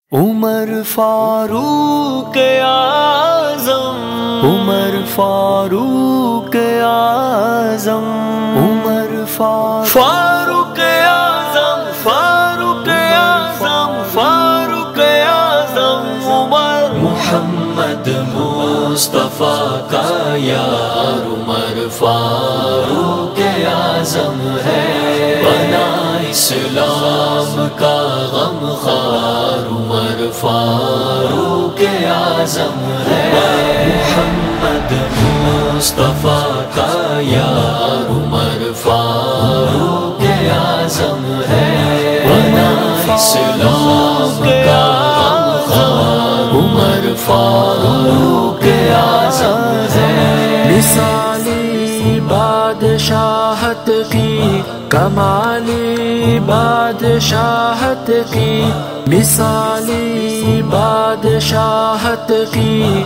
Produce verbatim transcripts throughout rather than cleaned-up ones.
عمر فاروق اعظم، عمر فاروق اعظم، عمر فاروق اعظم، فاروق اعظم، فاروق اعظم عمر محمد مصطفیٰ کا یار عمر فاروق اعظم ہے، بنا اسلام کا غم خوار عمر فاروق اعظم ہے، محمد مصطفیٰ کا یار عمر فاروق اعظم ہے، بنا اسلام کا غم خوار عمر فاروق اعظم ہے، مثالی بادشاہت کی، کمالی بادشاہت کی، مثالی بادشاہت کی،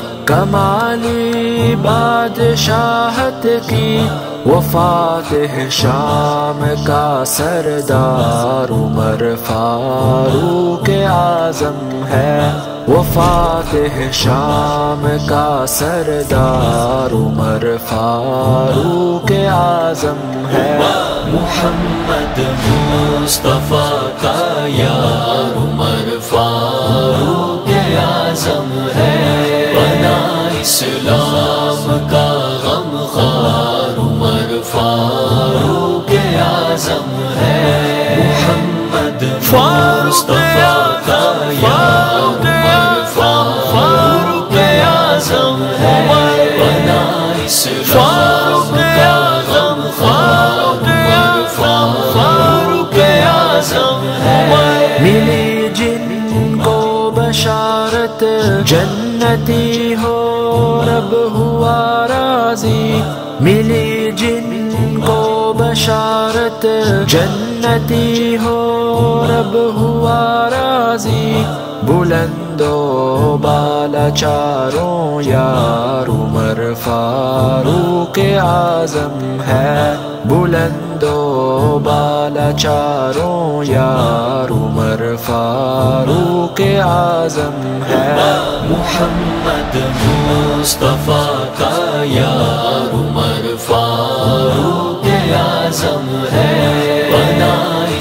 کمالی بادشاہت کی، وہ فاتح شام کا سردار عمر فاروق اعظم ہے، وہ فاتح شام کا سردار عمر فاروق اعظم ہے، محمد مصطفیٰ کا یار عمر فاروق اعظم ہے، بنا اسلام کا غم خوار عمر فاروق اعظم ہے، محمد مصطفیٰ کا یار عمر فاروق اعظم ہے، بنا اسلام کا غم خوار عمر فاروق اعظم ہے، ملی جن کو بشارت جنتی ہو رب ہوا راضی، ملی جن کو بشارت جنتی ہو رب ہوا راضی، بلند و بالا چاروں یار عمر فاروق اعظم ہے، بلند و بالا چاروں یار عمر فاروق اعظم ہے، محمد مصطفیٰ کا یار عمر فاروق اعظم ہے، بنا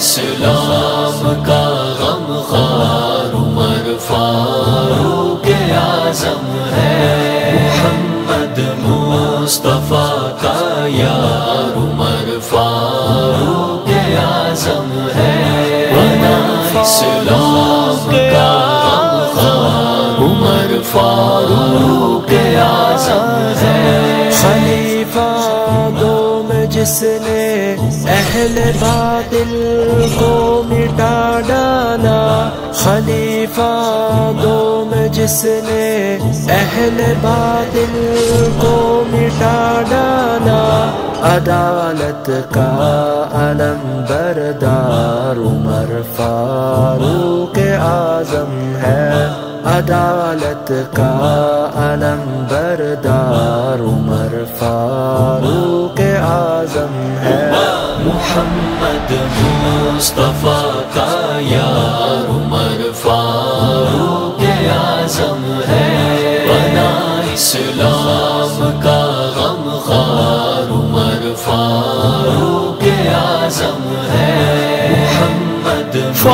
اسلام کا غم خوار عمر فاروق اعظم ہے، محمد مصطفیٰ کا یار عمر فاروق اعظم ہے، بنا اسلام کا غم خوار عمر فاروق اعظم ہے، خلیفہ دوم جس نے اہل باطل کو مٹا ڈالا، خلیفہ دوم جس نے اہل باطل کو مٹا ڈالا، عدالت کا علم بردار عمر فاروق اعظم ہے، عدالت کا علم بردار عمر فاروق اعظم ہے، محمد مصطفیٰ کا یار عمر فاروق اعظم ہے، بنا اسلام کا غم خوار عمر فاروق اعظم ہے، محمد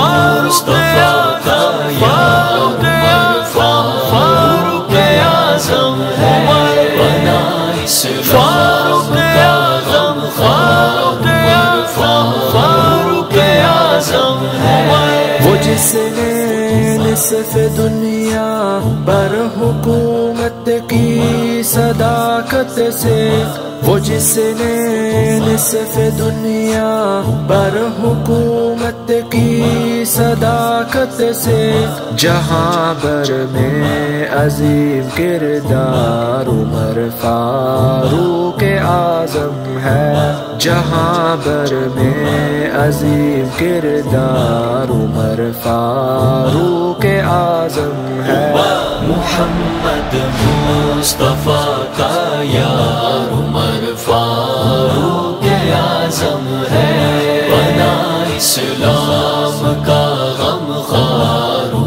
مصطفیٰ کا یار عمر فاروق اعظم ہے، بنا اسلام کا غم خوار عمر فاروق اعظم ہے، وہ جس نے نصف دنیا پر حکومت کی صداقت سے، وہ جس نے نصف دنیا پر حکومت کی صداقت سے، جہاں بر میں عظیم کردار عمر فاروق اعظم ہے، جہاں بر میں عظیم کردار عمر فاروق اعظم ہے، محمد مصطفیٰ کا یار عمر فاروق اعظم ہے، بنا اسلام کا غم خوار عمر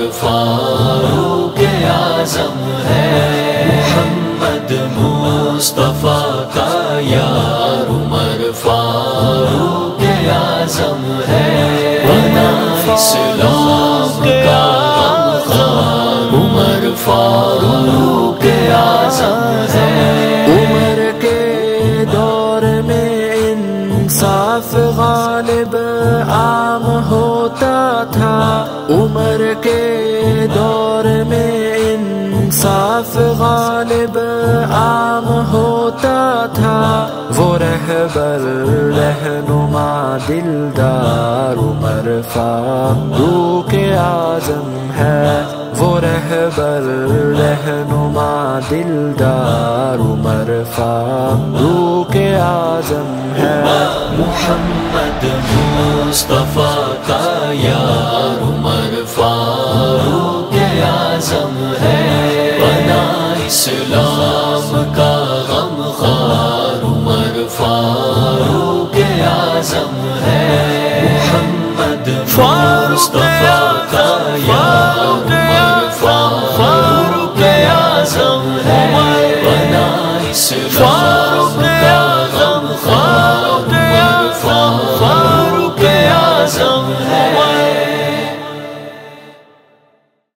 فاروق اعظم ہے، محمد مصطفیٰ کا یار عمر فاروق اعظم ہے، بنا اسلام کا غمخوار عمر فاروق اعظم ہے۔ عمر کے دور میں انصاف غالب عام ہوتا تھا، عمر کے دور میں انصاف غالب عام ہوتا تھا، وہ رہبر رہنما دلدار عمر فاروق اعظم ہے، وہ رہبر رہنما دلدار عمر فاروق اعظم ہے، محمد مصطفیٰ کا یار عمر فاروق اعظم ہے، بنا اسلام کا غمخوار عمر فاروق اعظم ہے، محمد مصطفیٰ کا یار